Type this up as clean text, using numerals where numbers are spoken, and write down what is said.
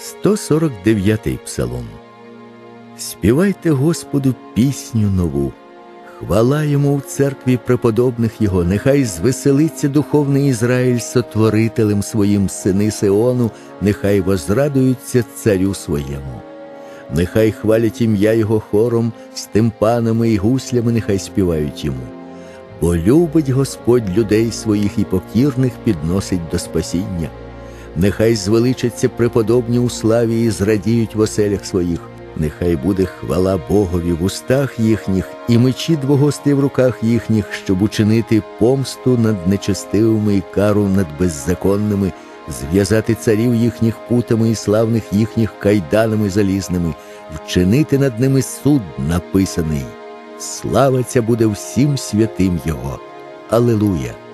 149-й псалом. Співайте Господу пісню нову. Хвала йому в церкві преподобних його. Нехай звеселиться духовний Ізраїль сотворителем своїм, сини Сиону, нехай возрадуються царю своєму. Нехай хвалять ім'я його хором, з тимпанами і гуслями нехай співають йому. Бо любить Господь людей своїх і покірних підносить до спасіння. Нехай звеличаться преподобні у славі і зрадіють в оселях своїх. Нехай буде хвала Богові в устах їхніх і мечі двогості в руках їхніх, щоб учинити помсту над нечестивими і кару над беззаконними, зв'язати царів їхніх путами і славних їхніх кайданами залізними, вчинити над ними суд написаний. Слава ця буде всім святим Його. Алілуя!